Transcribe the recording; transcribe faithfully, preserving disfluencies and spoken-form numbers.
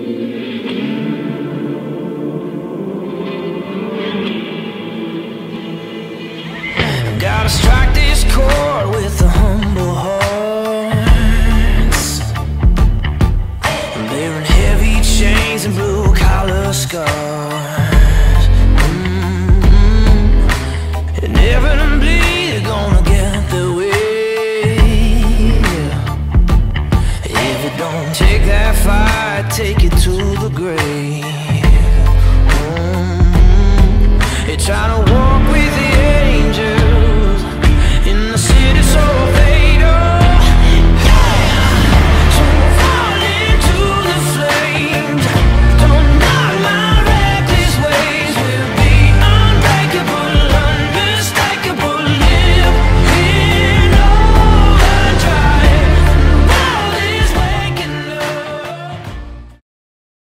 Gotta strike this chord with the humble hearts, bearing heavy chains and blue collar scars. Mm-hmm. Inevitably they're gonna get their way. If you don't take that fight, take it to the grave. Mm-hmm. You're trying to walk